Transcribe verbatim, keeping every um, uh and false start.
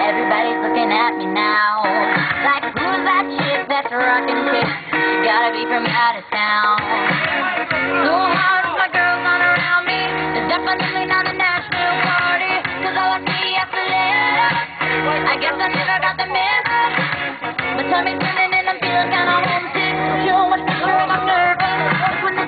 Everybody's looking at me now, like who's that chick that's rockin' kick? She gotta be from out of town. So hard if my girl's not around me. It's definitely not a national party, cause all I see is the letter. I guess I never got the message. My tummy's turning and I'm feeling kinda homesick. Too much pressure and I'm nervous. When the